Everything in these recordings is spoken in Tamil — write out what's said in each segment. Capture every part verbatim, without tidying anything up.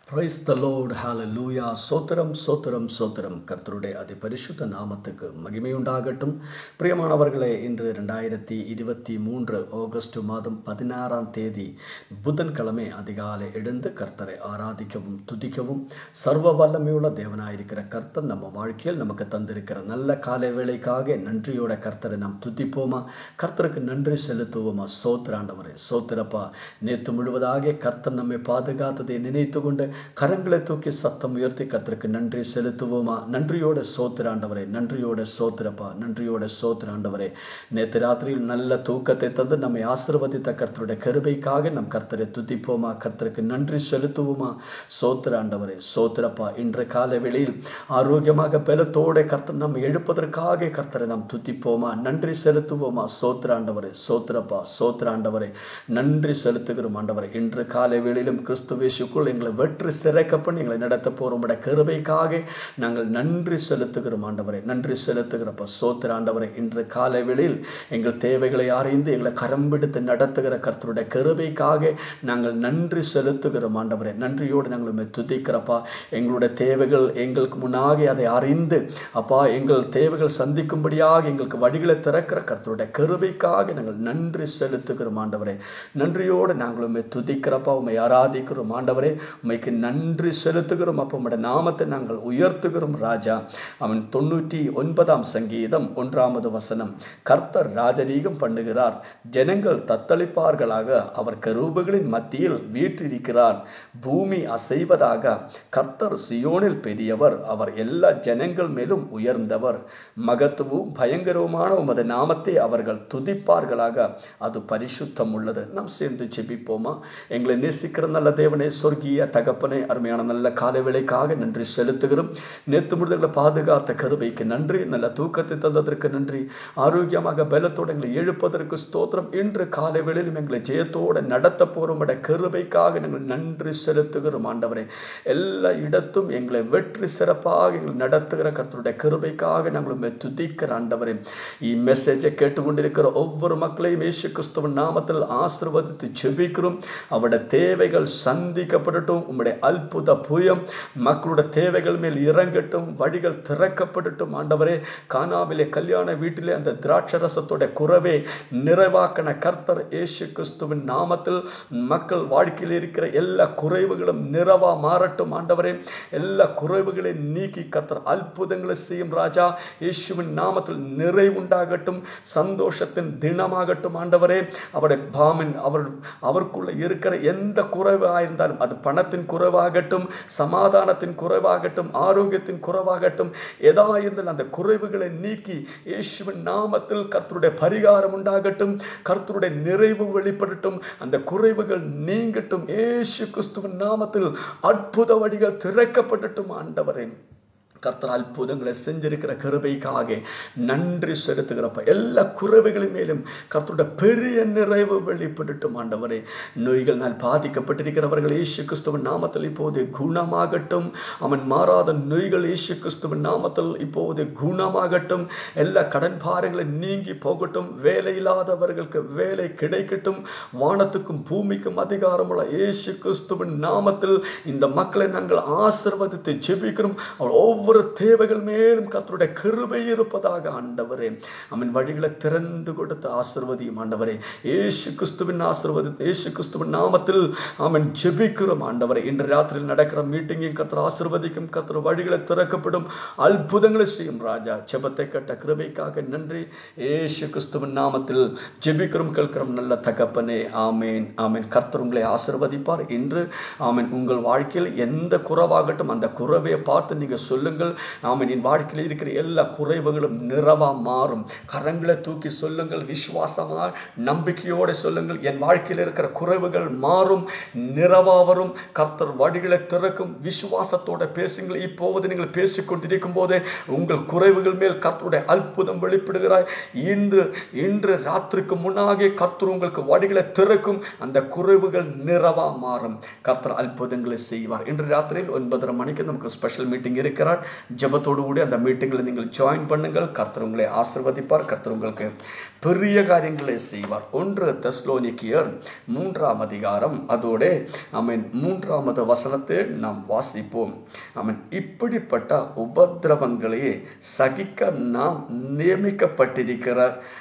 Praise the Lord, hallelujah. சோத்திரம் சோத்திரம் சோத்திரம். கர்த்தருடைய அதி பரிசுத்த நாமத்துக்கு மகிமையுண்டாகட்டும். பிரியமானவர்களே, இன்று இரண்டாயிரத்தி இருபத்தி மூன்று ஆகஸ்ட் மாதம் பதினாறாம் தேதி புதன்கிழமை அதிகாலை எழுந்து கர்த்தரை ஆராதிக்கவும் துதிக்கவும் சர்வ வல்லமையுள்ள தேவனாயிருக்கிற கர்த்தர் நம்ம வாழ்க்கையில் நமக்கு தந்திருக்கிற நல்ல காலை வேளைக்காக நன்றியோட கர்த்தரை நாம் துதிப்போமா? கர்த்தருக்கு நன்றி செலுத்துவோமா? சோத்திராண்டவரே, சோத்திரப்பா. நேற்று முழுவதாக கர்த்தர் நம்மை பாதுகாத்ததை நினைத்து கொண்டு கரங்களை தூக்கி சத்தம் உயர்த்தி கர்த்தருக்கு நன்றி செலுத்துவோமா? நன்றியோட சோத்திராண்டவரே, நன்றியோட சோத்திரப்பா, நன்றியோட சோத்திராண்டவரே. நேற்று ராத்திரியில் நல்ல தூக்கத்தை தந்து நம்மை ஆசீர்வதித்த கர்த்தருடைய கிருபைக்காக நம் கர்த்தரை துதிப்போமா? கர்த்தருக்கு நன்றி செலுத்துவோமா? சோத்திராண்டவரே, சோத்திரப்பா. இன்று காலை வேளையில் ஆரோக்கியமாக பலத்தோட கர்த்தர் நம்ம எழுப்பதற்காக கர்த்தரை நாம் துதிப்போமா? நன்றி செலுத்துவோமா? சோத்திராண்டவரே, சோத்திரப்பா, சோத்திராண்டவரே, நன்றி செலுத்துகிறோம் ஆண்டவரே. இன்று காலை வேளையிலும் கிறிஸ்துவேசுக்குள் எங்களை வெற்றி சிறைக்கப்பட்டு எங்களை நடத்த போறோம் கிருபைக்காக நாங்கள் நன்றி செலுத்துகிறோம் ஆண்டவரே. நன்றி செலுத்துகிறப்ப சோத்திர ஆண்டவரே. இன்று காலை வேளையில் எங்கள் தேவைகளை அறிந்து எங்களை கரம் பிடித்து நடத்துகிற கர்த்தருடைய கிருபைக்காக நாங்கள் நன்றி செலுத்துகிறோம் ஆண்டவரே. நன்றியோடு நாங்கள் துதிக்கிறப்பா. எங்களுடைய தேவைகள் எங்களுக்கு முன்னாக அதை அறிந்து அப்பா எங்கள் தேவைகள் சந்திக்கும்படியாக எங்களுக்கு வழிகளை திறக்கிற கர்த்தருடைய கிருபைக்காக நாங்கள் நன்றி செலுத்துகிறோம் ஆண்டவரே. நன்றியோடு நாங்கள் உண்மை துதிக்கிறப்பா, உண்மை ஆராதிக்கிறோம் ஆண்டவரே. உண்மைக்கு நன்றி செலுத்துகிறோம். அப்போ உம்முடைய நாமத்தை நாங்கள் உயர்த்துகிறோம் ராஜா. அவன் தொண்ணூற்றி ஒன்பதாம் சங்கீதம் ஒன்றாவது வசனம். கர்த்தர் ராஜரீகம் பண்ணுகிறார், ஜனங்கள் தத்தளிப்பார்களாக. அவர் கரூபுகளின் மத்தியில் வீற்றிருக்கிறார், பூமி அசைவதாக. கர்த்தர் சியோனில் பெரியவர், அவர் எல்லா ஜனங்கள் மேலும் உயர்ந்தவர். மகத்துவம் பயங்கரமான உமது நாமத்தை அவர்கள் துதிப்பார்களாக, அது பரிசுத்தம் உள்ளது. நாம் சேர்ந்து ஜெபிப்போமா? எங்களை நேசிக்கிற நல்ல தேவனே, சொர்க்கிய தகப்பனே, அருமையான நல்ல காலை வேளைக்காக நன்றி செலுத்துகிறோம். நேற்று முழுதுகளை பாதுகாத்த கருபைக்கு நன்றி. நல்ல தூக்கத்தை தந்ததற்கு நன்றி. ஆரோக்கியமாக பலத்தோடு எங்களை எழுப்பதற்கு ஸ்தோத்திரம். இன்று காலை வேளையிலும் எங்களை ஜெயத்தோடு நடத்த போறோம் கருபைக்காக நாங்கள் நன்றி செலுத்துகிறோம் ஆண்டவரே. எல்லா இடத்தும் எங்களை வெற்றி சிறப்பாக எங்களை நடத்துகிற கர்த்தருடைய கருபைக்காக நாங்கள் துதிக்கிற ஆண்டவரே. இம்மெசேஜை கேட்டுக்கொண்டிருக்கிற ஒவ்வொரு மக்களையும் இயேசு கிறிஸ்துவின் நாமத்தில் ஆசீர்வதித்து ஜெபிக்கிறோம். அவருடைய தேவைகள் சந்திக்கப்படட்டும். உம்முடைய அற்புத புயம் மக்களுடைய தேவைகள் மேல் இறங்கட்டும். வழிகள் திறக்கப்படட்டும் ஆண்டவரே. கானாவிலே கல்யாண வீட்டிலே அந்த திராட்சரசத்தோட குறைவை நிறைவாக்கின கர்த்தர் இயேசு கிறிஸ்துவின் நாமத்தில் மக்கள் வாழ்க்கையில் இருக்கிற எல்லா குறைவுகளும் நிறைவா மாறட்டும் ஆண்டவரே. எல்லா குறைவுகளையும் நீக்கி கர்த்தர் அற்புதங்களை செய்யும் ராஜா. இயேசுவின் நாமத்தில் நிறைவுண்டாகட்டும். சந்தோஷத்தின் தினமாகட்டும் ஆண்டவரே. அவருடைய பாமின் அவர் அவருக்குள்ள இருக்கிற எந்த குறைவாயிருந்தாலும், அது பணத்தின் குறைவாகட்டும், சமாதானத்தின் குறைவாகட்டும், ஆரோக்கியத்தின் குறைவாகட்டும், ஏதாயிருந்தால் அந்த குறைவுகளை நீக்கி இயேசுவின் நாமத்தில் கர்த்தருடைய பரிகாரம் உண்டாகட்டும். கர்த்தருடைய நிறைவு வெளிப்படட்டும். அந்த குறைவுகள் நீங்கட்டும். இயேசு கிறிஸ்துவின் நாமத்தில் அற்புத வழிகள் திறக்கப்படட்டும் ஆண்டவரே. கர்த்தர் அற்புதங்களை செஞ்சிருக்கிற கிருபைக்காக நன்றி செலுத்துகிறப்ப எல்லா குறைவுகளின் மேலும் கர்த்தருடைய பெரிய நிறைவு வெளிப்படட்டும் ஆண்டவரே. நோய்கள் பாதிக்கப்பட்டிருக்கிறவர்கள் இயேசு கிறிஸ்துவின் நாமத்தில் இப்போது குணமாகட்டும். அவன் மாறாத நோய்கள் இயேசு கிறிஸ்துவின் நாமத்தில் இப்போது குணமாகட்டும். எல்லா கடன் பாரங்களை நீங்கி போகட்டும். வேலை இல்லாதவர்களுக்கு வேலை கிடைக்கட்டும். வானத்துக்கும் பூமிக்கும் அதிகாரமுள்ள இயேசு கிறிஸ்துவின் நாமத்தில் இந்த மக்களை நாங்கள் ஆசீர்வதித்து ஜெபிக்கிறோம். அவர் ஒவ்வொரு தேவைகள் மேலும் கர்த்தருடைய கிருபை இருப்பதாக ஆண்டவரே. அவன் வழிகளை திறந்து கொடுத்து ஆசீர்வதியும் ஆண்டவரே. இயேசு கிறிஸ்துவின் ஆசீர்வாத இயேசு கிறிஸ்துவின் நாமத்தில் அவன் ஜெபிக்கிறோம் ஆண்டவரே. இன்று ராத்திரியில் நடக்கிற மீட்டிங்கையும் கர்த்தர் ஆசீர்வதிக்கும். கர்த்தர் வழிகளை திறக்கப்படும். அற்புதங்களை செய்யும் ராஜா. ஜெபத்தை கேட்ட கிருபைக்காக நன்றி. இயேசு கிறிஸ்துவின் நாமத்தில் ஜெபிக்கிறோம் கேட்கிறோம் நல்ல தகப்பனே. ஆமேன், ஆமேன். கர்த்தர் உங்களை ஆசீர்வதிப்பார். இன்று ஆமேன். உங்கள் வாழ்க்கையில் எந்த குறைவாகட்டும் அந்த குறைவை பார்த்து நீங்க சொல்லுங்கள். ஆமென். என் வாழ்க்கையில் இருக்கிற எல்லா குறைவுகளும் நிறைவா மாறும். கரங்களை தூக்கி சொல்லுங்கள். விசுவாசமா நம்பிக்கையோடு சொல்லுங்கள். என் வாழ்க்கையில் இருக்கிற குறைவுகள் மாறும், நிறைவா வரும். கர்த்தர் வழிகளை திறக்கும். விசுவாசத்தோட பேசுங்கள். இப்போது நீங்கள் பேசிக்கொண்டிருக்கும் போதே உங்கள் குறைவுகள் மேல் கர்த்தருடைய அற்புதம் வெளிப்படுகிறாய். இன்று இன்று ராத்திரிக்கு முன்னாக கர்த்தர் உங்களுக்கு வழிகளை திறக்கும். அந்த குறைவுகள் நிறைவா மாறும். கர்த்தர் அற்புதங்களை செய்வார். இன்று ராத்திரியில் ஒன்பதரை மணிக்கு நமக்கு ஸ்பெஷல் மீட்டிங் இருக்கிறார். ஜெபத்தோடு கூட அந்த மீட்டிங்கில் நீங்கள் ஜாயின் பண்ணுங்கள். கர்த்தர் உங்களை ஆசீர்வதிப்பார். கர்த்தர் உங்களுக்கு பெரிய காரியங்களை செய்வார். ஒன்று தெசலோனிக்கேயர் மூன்றாம் அதிகாரம் அதோட ஆமென் மூன்றாவது வசனத்தை நாம் வாசிப்போம். ஆமென். இப்படிப்பட்ட உபத்திரவங்களை சகிக்க நாம் நியமிக்கப்பட்டிருக்கிற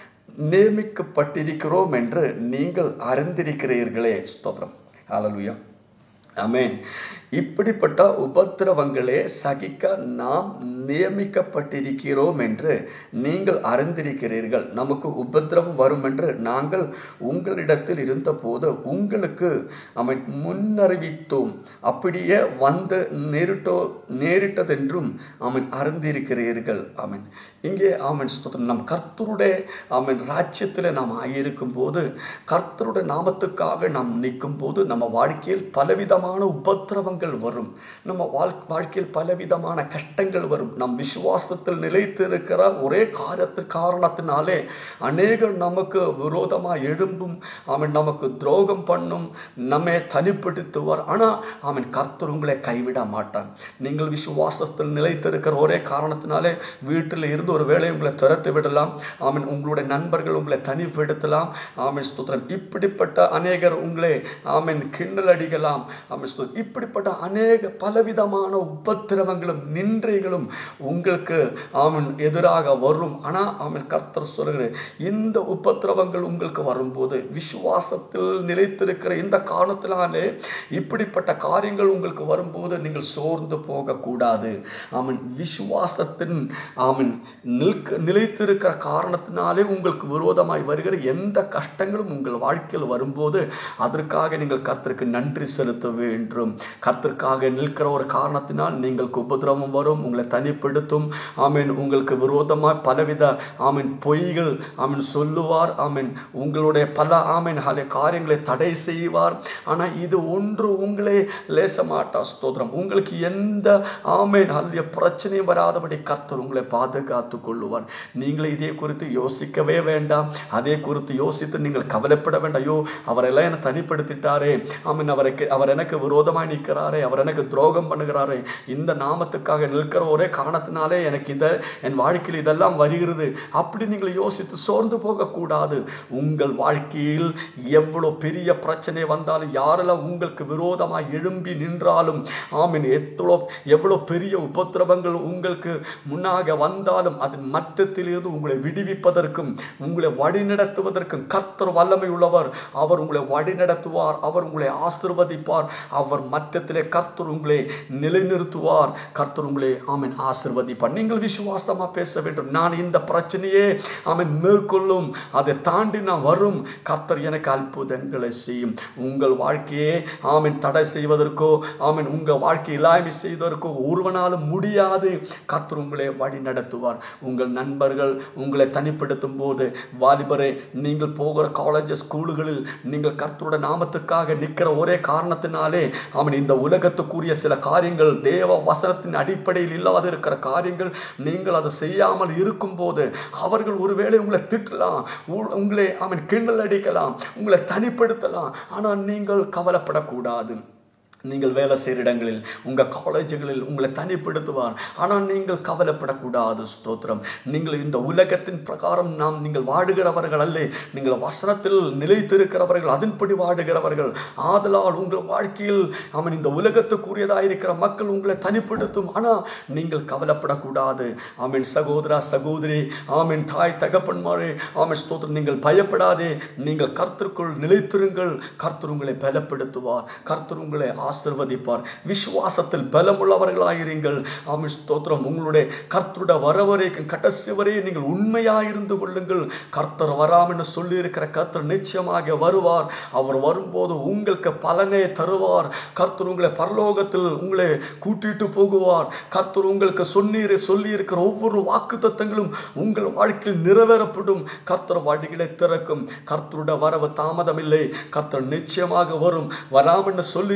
நியமிக்கப்பட்டிருக்கிறோம் என்று நீங்கள் அறிந்திருக்கிறீர்களே. ஸ்தோத்திரம். ஹல்லேலூயா. ஆமென். இப்படிப்பட்ட உபத்திரவங்களே சகிக்க நாம் நியமிக்கப்பட்டிருக்கிறோம் என்று நீங்கள் அறிந்திருக்கிறீர்கள். நமக்கு உபத்திரவம் வரும் என்று நாங்கள் உங்களிடத்தில் இருந்த போது உங்களுக்கு அவன் முன்னறிவித்தோம். அப்படியே வந்து நேரிட்டோ நேரிட்டதென்றும் அவன் அறிந்திருக்கிறீர்கள். அவன் இங்கே ஆமென் ஸ்தோத்திரம். நம் கர்த்தருடைய ஆமென் ராஜ்யத்தில் நாம் ஆகியிருக்கும் போது, கர்த்தருடைய நாமத்துக்காக நாம் நிற்கும் போது நம்ம வாழ்க்கையில் பலவிதமான உபத்திரவங்கள் வரும். நம்ம வாழ்க்கையில் பலவிதமான கஷ்டங்கள் வரும். நம் விசுவாசத்தில் நிலைத்திருக்கிற ஒரே காரியத்து காரணத்தினாலே அநேகர் நமக்கு விரோதமாக எழும்பும், அவன் நமக்கு துரோகம் பண்ணும், நம்மை தனிப்படுத்துவார். ஆனா அவன் கர்த்தர் உங்களை கைவிட மாட்டான். நீங்கள் விசுவாசத்தில் நிலைத்திருக்கிற ஒரே காரணத்தினாலே வீட்டில் இருந்து ஒரு வேளை உங்களை துரத்து விடலாம். ஆமென். உங்களுடைய நண்பர்கள் உங்களை தனிப்படுத்தலாம். ஆமென் ஸ்தோத்திரம். இப்படிப்பட்ட அநேகர் உங்களை ஆமென் கிண்டல் அடிக்கலாம். ஆமென் ஸ்தோத்திரம். இப்படிப்பட்ட அநேக பலவிதமான உபத்திரவங்களும் நின்றைகளும் உங்களுக்கு ஆமென் எதிராக வரும். ஆனா ஆமென் கர்த்தர் சொல்லுகிற இந்த உபத்திரவங்கள் உங்களுக்கு வரும்போது விசுவாசத்தில் நிலைத்திருக்கிற இந்த காரணத்தினாலே இப்படிப்பட்ட காரியங்கள் உங்களுக்கு வரும்போது நீங்கள் சோர்ந்து போக கூடாது. ஆமென். விசுவாசத்தின் ஆமென் நிற்க நிலைத்திருக்கிற காரணத்தினாலே உங்களுக்கு விரோதமாய் வருகிற எந்த கஷ்டங்களும் உங்கள் வாழ்க்கையில் வரும்போது அதற்காக நீங்கள் கர்த்தருக்கு நன்றி செலுத்த வேண்டும். கர்த்தருக்காக நிற்கிற ஒரு காரணத்தினால் നിങ്ങൾക്ക് உபத்திரவம் வரும், உங்களை தனிப்படுத்தும். ஆமென். உங்களுக்கு விரோதமாய் பலவித ஆமென் பொய்கள் ஆமென் சொல்லுவார். ஆமென். உங்களுடைய பல ஆமென் காரியங்களை தடை செய்வார். ஆனா இது ஒன்று உங்களே லேச மாட்டா. ஸ்தோத்திரம். உங்களுக்கு எந்த ஆமென் பிரச்சனையும் வராதபடி கர்த்தர் உங்களை பாதுகாத்து கொள்ளுவார். நீங்கள் இதே குறித்து யோசிக்கவே வேண்டாம். அதே குறித்து யோசித்து நீங்கள் கவலைப்பட வேண்டாம். ஐயோ அவரெல்லாம் என்னை தனிப்படுத்திட்டாரே, ஆமென், அவருக்கு அவர் எனக்கு விரோதமாய் நிற்கிறாரே, அவர் எனக்கு துரோகம் பண்ணுகிறாரே, இந்த நாமத்துக்காக நிற்கிற ஒரே காரணத்தினாலே எனக்கு இத என் வாழ்க்கையில் இதெல்லாம் வருகிறது அப்படி நீங்கள் யோசித்து சோர்ந்து போக கூடாது. உங்கள் வாழ்க்கையில் எவ்வளவு பெரிய பிரச்சனை வந்தாலும், யாரெல்லாம் உங்களுக்கு விரோதமாய் எழும்பி நின்றாலும், ஆமென், எவ்வளவு எவ்வளவு பெரிய உபத்திரவங்கள் உங்களுக்கு முன்னாக வந்தாலும் அதன் மத்தியிலிருந்து உங்களை விடுவிப்பதற்கும் உங்களை வழிநடத்துவதற்கும் கர்த்தர் வல்லமை உள்ளவர். அவர் உங்களை வழிநடத்துவார். அவர் உங்களை ஆசீர்வதிப்பார். அவர் மத்தியிலே கர்த்தர் உங்களை நிலைநிறுத்துவார். கர்த்தர் உங்களை ஆமென் ஆசீர்வதிப்பார். நீங்கள் விசுவாசமா பேச வேண்டும். நான் இந்த பிரச்சனையே ஆமென் மேற்கொள்ளும், அதை தாண்டி நான் வரும், கர்த்தர் எனக்கு அற்புதங்களை செய்யும். உங்கள் வாழ்க்கையே ஆமென் தடை செய்வதற்கோ ஆமென் உங்கள் வாழ்க்கை இல்லாமை செய்வதற்கோ ஒருவனாலும் முடியாது. கர்த்தர் உங்களை வழி நடத்துவார். உங்கள் நண்பர்கள் உங்களை தனிப்படுத்தும் போது, வாலிபரே, நீங்கள் போகிற காலேஜ் ஸ்கூல்களில் நீங்கள் கர்த்தருடைய நாமத்துக்காக நிற்கிற ஒரே காரணத்தினாலே அவன் இந்த உலகத்துக்குரிய சில காரியங்கள் தேவ வசனத்தின் அடிப்படையில் இல்லாத இருக்கிற காரியங்கள் நீங்கள் அதை செய்யாமல் இருக்கும் போது அவர்கள் ஒருவேளை உங்களை திட்டலாம், உங்களை அவன் கிண்டல் அடிக்கலாம், உங்களை தனிப்படுத்தலாம். ஆனால் நீங்கள் கவலைப்படக்கூடாது. நீங்கள் வேலை செய்கிற இடங்களில் உங்க காலேஜுகளில் உங்களை தனிப்படுத்துவார். ஆனால் நீங்கள் கவலைப்படக்கூடாது. ஸ்தோத்திரம். நீங்கள் இந்த உலகத்தின் பிரகாரம் நாம் நீங்கள் வாடுகிறவர்கள் அல்ல, நீங்கள் வசனத்தில் நிலைத்திருக்கிறவர்கள், அதன்படி வாடுகிறவர்கள். ஆதலால் உங்கள் வாழ்க்கையில் அவன் இந்த உலகத்துக்குரியதாயிருக்கிற மக்கள் உங்களை தனிப்படுத்தும். ஆனால் நீங்கள் கவலைப்படக்கூடாது. ஆமென். சகோதரா சகோதரி, ஆமென், தாய் தகப்பன்மாரே, ஆமென் ஸ்தோத்திரம். நீங்கள் பயப்படாதே. நீங்கள் கர்த்தருக்குள் நிலைத்திருங்கள். கர்த்தர் உங்களை பலப்படுத்துவார். கர்த்தர் உங்களை ஆசீர்வதிப்பார். விசுவாசத்தில் பலமுள்ளவர்களாயிருங்கள். ஆமென் ஸ்தோத்திரம். உங்களுடைய கர்த்தருடைய வரவரைக்கும் கடைசி வரை நீங்கள் உண்மையாயிருந்து கொள்ளுங்கள். கர்த்தர் வராமல் சொல்லி இருக்கிற கர்த்தர் நிச்சயமாக வருவார். அவர் வரும்போது உங்களுக்கு பலனை தருவார். கர்த்தர் உங்களை பரலோகத்தில் உங்களை கூட்டிட்டு போகுவார். கர்த்தர் உங்களுக்கு சொன்னீர் சொல்லி இருக்கிற ஒவ்வொரு வாக்கு தத்தங்களும் உங்கள் வாழ்க்கையில் நிறைவேறப்படும். கர்த்தர் வழிகளை திறக்கும். கர்த்தருடைய வரவு தாமதம் இல்லை. கர்த்தர் நிச்சயமாக வரும். வராமல் சொல்லி இருக்கிற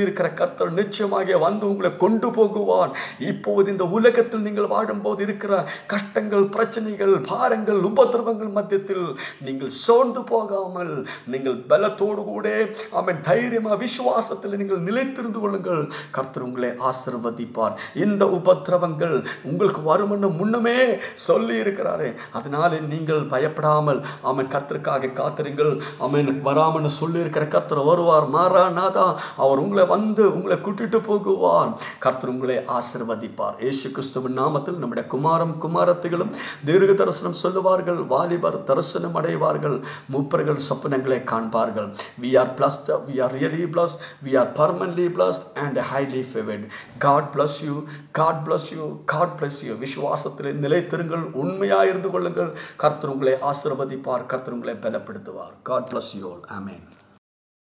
கர்த்தர் நிச்சயமாக வந்து உங்களை கொண்டு போகுவார். இப்போது இந்த உலகத்தில் நீங்கள் வாழும்போது இருக்கிற கஷ்டங்கள், பிரச்சனைகள், பாரங்கள், உபத்திரவங்கள் மத்தியத்தில் நீங்கள் சோர்ந்து போகாமல் நீங்கள் பலத்தோடு கூட ஆமென் தைரியமா விசுவாசத்தில் நீங்கள் நிலைத்திருந்து கொள்ளுங்கள். கர்த்தர் உங்களை ஆசீர்வதிப்பார். இந்த உபத்திரவங்கள் உங்களுக்கு வரும் என்று முன்னமே சொல்லி இருக்கிறாரே, அதனால நீங்கள் பயப்படாமல் ஆமென் கர்த்தருக்காக காத்திருங்கள். ஆமென் வராமல் சொல்லி இருக்கிற கர்த்தர் வருவார். மாறானாதா அவர் உங்களை வந்து உங்களை கூட்டிட்டு போகுவார். கர்த்தர் உங்களை ஆசீர்வதிப்பார். இயேசு கிறிஸ்துவின் நாமத்தில் நம்முடைய குமாரம் குமாரத்திகளும் தீர்க்க தரிசனம் சொல்லுவார்கள். வாலிபர் தரிசனம் அடைவார்கள். மூப்பர்கள் சொப்பனங்களை காண்பார்கள். We are blessed. We are really blessed. We are permanently blessed and highly favored. God bless you. God bless you. God bless you. விசுவாசத்திலே நிலைத்திருங்கள். உண்மையாய் இருந்து கொள்ளுங்கள். கர்த்தர் உங்களை ஆசீர்வதிப்பார். கர்த்தர் உங்களை பலப்படுத்துவார். God bless you all. Amen.